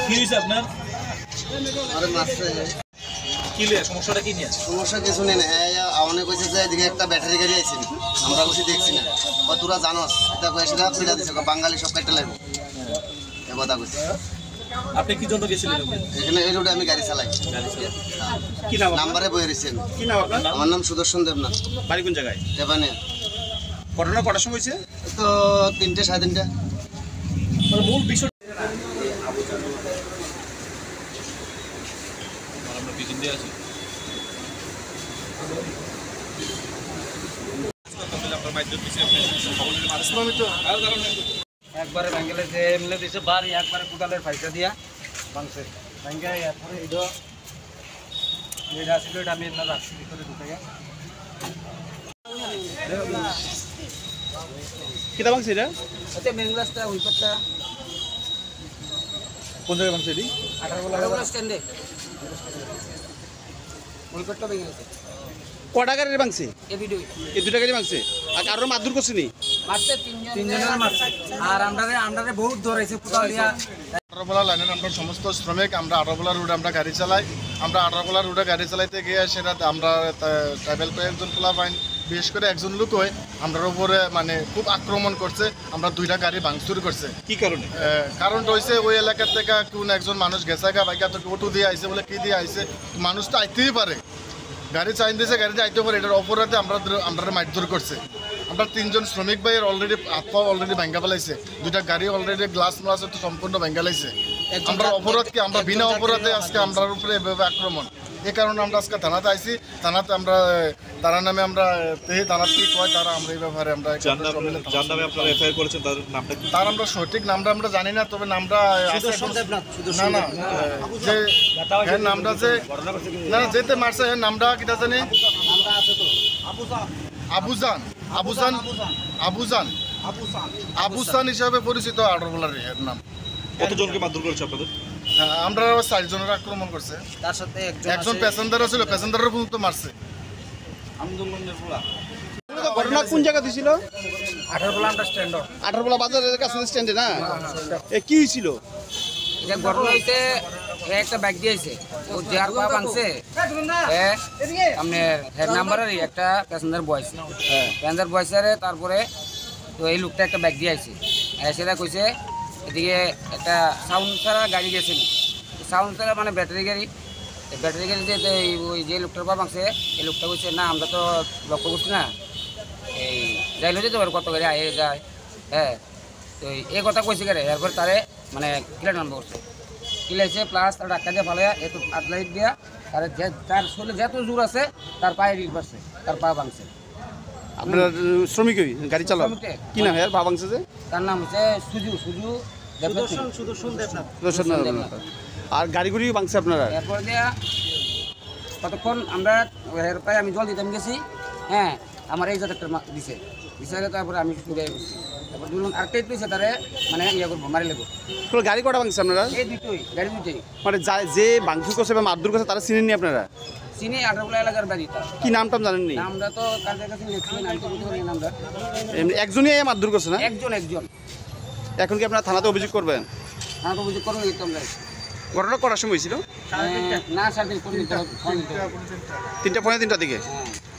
কি হয়েছে আপনার? আরে মারছে। কি লিয়ে সমস্যাটা কি নিয়ে? সমস্যা কিছু নেই, অনেক কইছে যে এদিকে একটা ব্যাটারি গাড়ি আইছে, আমরা বসে দেখছি না, তোরা জানোস এটা কইছিলা পিড়া দিছে, বাঙালি সব কাটতে লাগবে এ কথা কইছে। আপনি কি জন্য গেছিলেন এখানে? এই রোডে আমি গাড়ি চালাই। কি নাম? নাম্বারে বই রয়েছেন। কি নাম আপনার? আমার নাম সুদর্শন দেবনাথ। বাড়ি কোন জায়গায়? দেবানে। ঘটনা কটার সময় হয়েছে? তো 3টে 3:30। মূল বিষয় আমরা পিছন দিয়ে আছি। একবারে ব্যাঙ্গেলে যে এমলে দিছে বাড়ি, একবারে কোদালের পয়সা দিয়া ভাঙছে ব্যাঙ্গে। এরপরে এটা ছিল, এটা আমি এমনি রাখছি ভিতরে ঢুকে গিয়ে। কিতা ভাঙছে এটা? আচ্ছা মেন রাস্তা উইপারটা কোন জায়গায় ভাঙছে এটি? 18 স্ট্যান্ডে উইপারটা ভেঙে গেছে। কটা গাড়ি ভাঙছে? এই 2টা গাড়ি ভাঙছে। আর কারোর মারধর করছে নি? মারতে তিনজনের মারছে। আর আমরারে বহুত ধরেছে কোদাল দিয়া। আঠারোবলা লাইনের আমরা সমস্ত শ্রমিক, আমরা আঠারোবলা রুটে আমরা গাড়ি চালাই। আমরা আঠারোবলা রুটে গাড়ি চালাইতে গিয়ে সেটা আমরা ট্রাইবেল কয়েকজন পোলা পাইন, বিশেষ করে একজন লোক হয় আমরার উপরে মানে খুব আক্রমণ করছে। আমরা 2টা গাড়ি ভাঙচুর করছে। কি কারণে? কারণটা হয়েছে ওই এলাকার থেকে কোন একজন মানুষ গেছে গা বাইকা তো অটো দিয়ে আইসে বলে কি দিয়ে আইসে, মানুষ তো আইতেই পারে, গাড়ি চাইন দিয়েছে, গাড়িতে আইতে পারে, এটার অপরাধে আমরা মারধর করছে। আমরা 3জন শ্রমিক ভাইয়ের অলরেডি হাত পা অলরেডি ভাঙ্গা ফেলাইছে, 2টা গাড়ি অলরেডি গ্লাস মাস তো সম্পূর্ণ ভাঙ্গা লাইছে। আমরা অপরাধকে আমরা বিনা অপরাধে আজকে আমরার উপরে এভাবে আক্রমণ, এই কারণে আমরা আজকে থানাতে আইছি। থানাতে আমরা তারা নামে আমরা থানাতে কি কয় তারা আমরা এই ব্যাপারে আমরা যার নামে আপনারা এফআইআর করেছেন তার নামটা কি? তার আমরা সঠিক নামটা আমরা জানি না, তবে নামটা না না যে হ্যাঁ নামটা যে না যেতে মারছে হ্যাঁ নামটা কিটা জানি আবুজান আবুজান আবুজান আবুসান হিসাবে পরিচিত আঠারোবলার নাম। কতজনকে মারধর করেছে আপনাদের? আমরা 4 জনের আক্রমণ করছে, তার সাথে একজন প্যাসেঞ্জারও ছিল, প্যাসেঞ্জারের পর্যন্ত মারছে। ঘটনা কোন জায়গা দিছিল? 18 স্ট্যান্ড 18 বাজারের কাছে স্ট্যান্ডে না? কি হয়েছিল? এটা ঘটনা হইতে একটা ব্যাগ দিয়েছে, ও যার পা ভাঙছে আপনার হেড নাম্বারেরই একটা প্যাসেঞ্জার বয়স, প্যাসেঞ্জার বয়সের। তারপরে তো এই লোকটা একটা ব্যাগ দিয়ে আইছে, সেটা কইছে এদিকে একটা সাউন্ড ছাড়া গাড়ি গেছে, সাউন্ড ছাড়া মানে ব্যাটারি গাড়ি যে ওই যে লোকটার পা ভাঙছে এই লোকটা কইছে না আমরা তো লক্ষ্য করছি না, এই যাইলে যেতে পারে কত গাড়ি আয়ে যায়। হ্যাঁ, তো এই কথা কইছে গাড়ি। এরপর তারে মানে কিলা নাম্বার করছে, কিলাইছে প্লাস তার ডাক্তার দিয়ে ভালো এত আটলাইট দিয়া তার শরীরে যত জোর আছে তার পায়ে রিল পারছে, তার পা ভাঙছে। আপনার শ্রমিক গাড়ি চালান কি নাম হ্যাঁ পা ভাঙছে যে? তার নাম হচ্ছে সুদর্শন দেবনাথ। আর গাড়িগুড়ি ভাঙছে আপনারা? এরপর দিয়া কতক্ষণ আমরা পায়ে আমি জল দিতে গেছি। হ্যাঁ, আমার এই জায়গাটা দিছে দিছে, তারপরে আমি ঘুরে গেছি। তারপর দুজন আরেকটা দিয়েছে তারে মানে ইয়ে করবো মারি লেবো। গাড়ি কটা ভাঙছে আপনারা? এই গাড়ি দুটোই। মানে যে ভাঙচুর করছে বা মারধর করছে তারা চিনেননি আপনারা? চিনি 18 এলাকার বাড়ি। কি নামটা জানেননি? নামটা তো কার কাছে লিখছি, নামটা বলতে পারি নামটা। একজনই মারধর করছে না? একজন। এখন কি আপনারা থানাতে অভিযোগ করবেন? থানাতে অভিযোগ করবো তো আমরা। ঘটনা করার সময় ছিল? না 3:30 3টা পৌনে 3টার দিকে। হ্যাঁ।